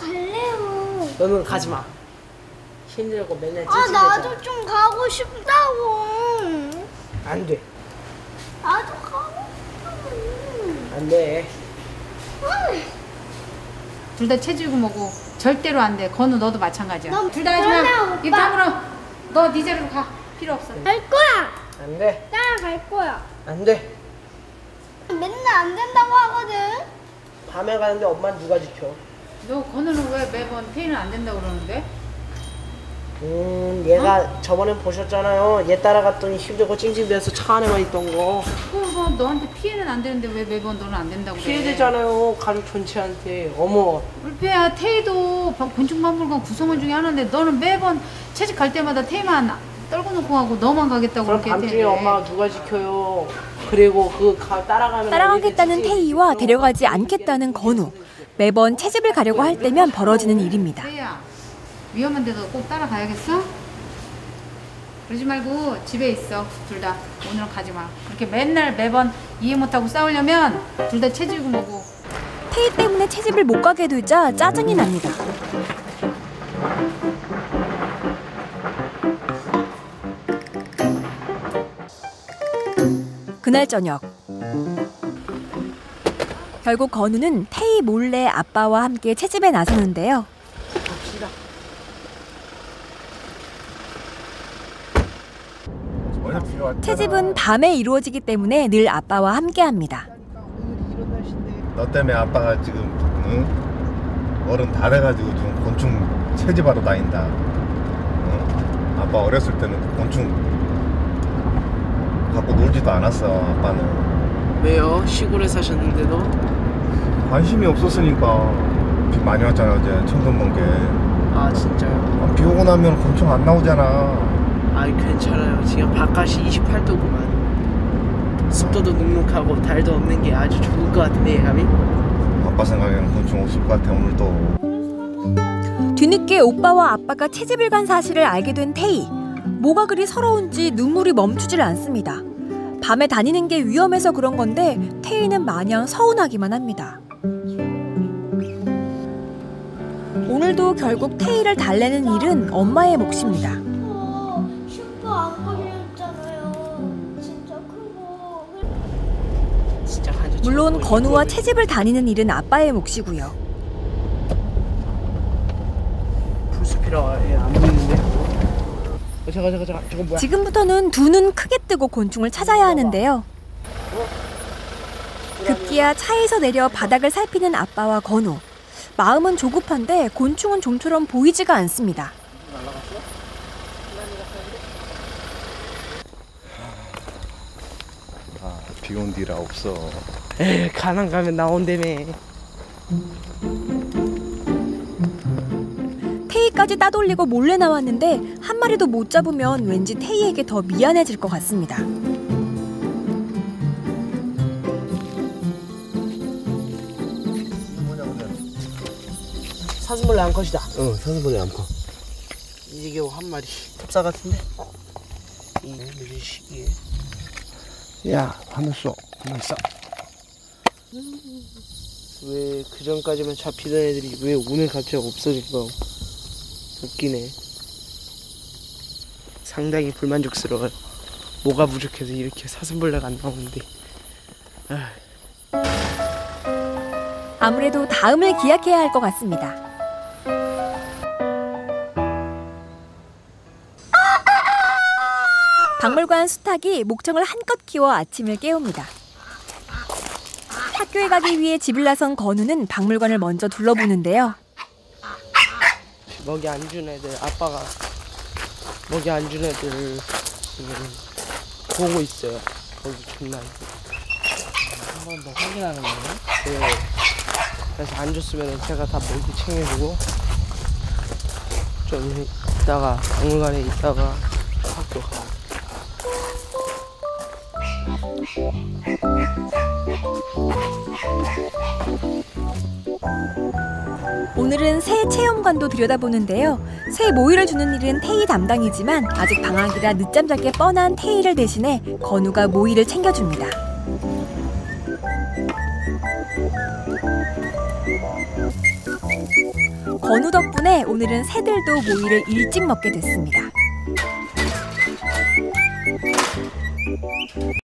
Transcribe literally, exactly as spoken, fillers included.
갈래요. 너는 가지 마. 힘들고 맨날 아 찌찌대잖아. 나도 좀 가고 싶다고. 안 돼. 나도 가고 싶다고. 안 돼. 둘 다 체질고 뭐고 절대로 안 돼. 건우 너도 마찬가지야. 둘 다 하지 그러면 마. 오빠. 입장으로 너 네 자리로 가. 필요 없어. 갈 거야. 안 돼. 따라갈 거야. 안 돼. 맨날 안 된다고 하거든. 밤에 가는데 엄마는 누가 지켜? 너 건우는 왜 매번 태희는 안 된다고 그러는데? 음, 얘가 저번에 보셨잖아요. 얘 따라갔더니 힘들고 찡찡대서 차 안에만 있던 거. 그거 너한테 피해는 안 되는데 왜 매번 너는 안 된다고 그래? 피해되잖아요. 가족 전체한테. 어머. 울페야 태희도 곤충박물관 구성원 중에 하나인데 너는 매번 채집 갈 때마다 태희만 떨고 놓고 가고 너만 가겠다고 그럼 그렇게 밤중에 엄마가 누가 지켜요? 그리고 그 가, 따라가면 따라가겠다는 태희와 데려가지 않겠다는 건우. 매번 채집을 가려고 할 때면 벌어지는 일입니다. 태희야 위험한 데도 꼭 따라가야겠어? 그러지 말고 집에 있어 둘 다. 오늘은 가지 마. 그렇게 맨날 매번 이해 못하고 싸우려면 둘 다 체질고 뭐고. 태희 때문에 채집을 못 가게 되자 짜증이 납니다. 그날 저녁 결국 건우는 태희 몰래 아빠와 함께 채집에 나서는데요. 갑시다. 채집은 밤에 이루어지기 때문에 늘 아빠와 함께합니다. 너 때문에 아빠가 지금 응? 어른 다 돼가지고 지금 곤충 채집하러 다닌다. 응? 아빠 어렸을 때는 곤충 갖고 놀지도 않았어. 아빠는. 왜요? 시골에 사셨는데도? 관심이 없었으니까. 비 많이 왔잖아 어제. 천둥 번개. 아 진짜요? 아, 비 오고 나면 곤충 안 나오잖아. 아이 괜찮아요. 지금 바깥이 이십팔 도구만. 습도도 눅눅하고 달도 없는 게 아주 좋을 것 같은데 예감이? 아빠 생각에는 곤충 없을 것 같아 오늘도. 뒤늦게 오빠와 아빠가 채집을 간 사실을 알게 된 태희. 뭐가 그리 서러운지 눈물이 멈추질 않습니다. 밤에 다니는 게 위험해서 그런 건데 태희는 마냥 서운하기만 합니다. 오늘도 결국 태희를 달래는 일은 엄마의 몫입니다. 슈퍼 안 걸렸잖아요. 진짜 크고. 진짜 간접 물론 건우와 채집을 다니는 일은 아빠의 몫이고요. 풀숲이라 안 보이는데? 어, 잠깐 잠깐 잠깐 저건 뭐야? 지금부터는 두 눈 크게 뜨고 곤충을 찾아야 하는데요. 급기야 차에서 내려 바닥을 살피는 아빠와 건우. 마음은 조급한데 곤충은 좀처럼 보이지가 않습니다. 아, 비 온 뒤라 없어. 에이 가난 가면 나온다며. 태희까지 따돌리고 몰래 나왔는데 한 마리도 못 잡으면 왠지 태희에게 더 미안해질 것 같습니다. 사슴벌레 암컷이다. 응, 사슴벌레 암컷. 이게 겨우 한 마리. 톱사 같은데? 이 늦은 시기에. 야, 하늘 쏘. 가만 있어. 왜 그 전까지만 잡히던 애들이 왜 오늘 갑자기 없어질까? 웃기네. 상당히 불만족스러워요. 뭐가 부족해서 이렇게 사슴벌레가 안 나오는데. 아. 아무래도 다음을 기약해야 할 것 같습니다. 박물관 수탉이 목청을 한껏 키워 아침을 깨웁니다. 학교에 가기 위해 집을 나선 건우는 박물관을 먼저 둘러보는데요. 먹이 안 준 애들, 아빠가 먹이 안 준 애들 지금 보고 있어요. 거기 존나. 한 번 더 확인하는 거예요? 네. 그래서 안 줬으면 제가 다 먹이 챙겨주고 좀 있다가 박물관에 있다가 학교 가고. 오늘은 새 체험관도 들여다보는데요. 새 모이를 주는 일은 태희 담당이지만 아직 방학이라 늦잠 잘 게 뻔한 태희를 대신해 건우가 모이를 챙겨줍니다. 건우 덕분에 오늘은 새들도 모이를 일찍 먹게 됐습니다.